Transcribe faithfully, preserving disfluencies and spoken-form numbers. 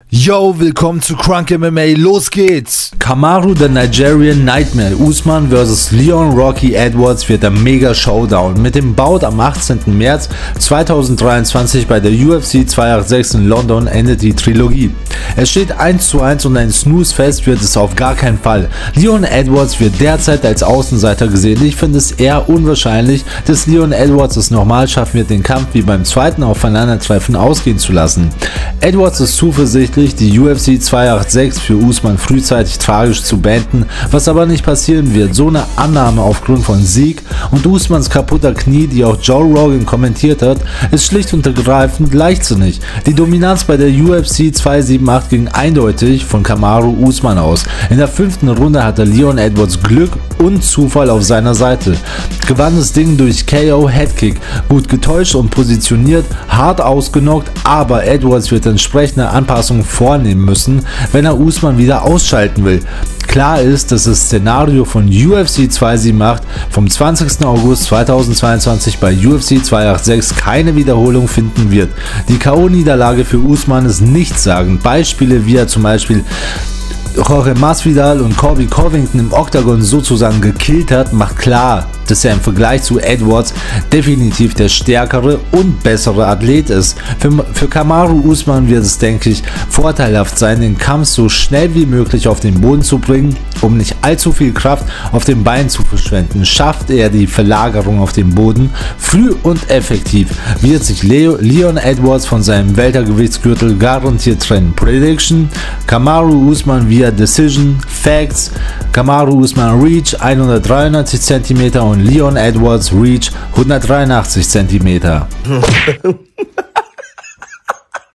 Yo, willkommen zu Crunk M M A, los geht's! Kamaru the Nigerian Nightmare Usman versus Leon Rocky Edwards wird ein mega Showdown. Mit dem Bout am achtzehnten März zweitausenddreiundzwanzig bei der U F C zweihundertsechs in London endet die Trilogie. Es steht eins zu eins und ein Snooze-Fest wird es auf gar keinen Fall. Leon Edwards wird derzeit als Außenseiter gesehen. Ich finde es eher unwahrscheinlich, dass Leon Edwards es nochmal schaffen wird, den Kampf wie beim zweiten Aufeinandertreffen ausgehen zu lassen. Edwards ist zuversichtlich, die U F C zweihundertsechs für Usman frühzeitig tragisch zu beenden, was aber nicht passieren wird. So eine Annahme aufgrund von Sieg und Usmans kaputter Knie, die auch Joe Rogan kommentiert hat, ist schlicht und ergreifend leichtsinnig. Die Dominanz bei der U F C zweihundertachtzig ging eindeutig von Kamaru Usman aus. In der fünften Runde hatte Leon Edwards Glück und Zufall auf seiner Seite. Gewann das Ding durch K O Headkick, gut getäuscht und positioniert, hart ausgenockt, aber Edwards wird entsprechende Anpassungen vornehmen müssen, wenn er Usman wieder ausschalten will. Klar ist, dass das Szenario von U F C zweihundertachtzig vom zwanzigsten August zweitausendzweiundzwanzig bei U F C zweihundertsechzig keine Wiederholung finden wird. Die K O-Niederlage für Usman ist nichtssagend. Beispiele wie er zum Beispiel Jorge Masvidal und Colby Covington im Oktagon sozusagen gekillt hat, macht klar, dass er im Vergleich zu Edwards definitiv der stärkere und bessere Athlet ist. Für, für Kamaru Usman wird es, denke ich, vorteilhaft sein, den Kampf so schnell wie möglich auf den Boden zu bringen, um nicht allzu viel Kraft auf den Beinen zu verschwenden. Schafft er die Verlagerung auf den Boden früh und effektiv, wird sich Leo, Leon Edwards von seinem Weltergewichtsgürtel garantiert trennen. Prediction: Kamaru Usman via Decision. Facts: Kamaru Usman Reach hundertdreiundneunzig Zentimeter und Leon Edwards Reach hundertdreiundachtzig Zentimeter.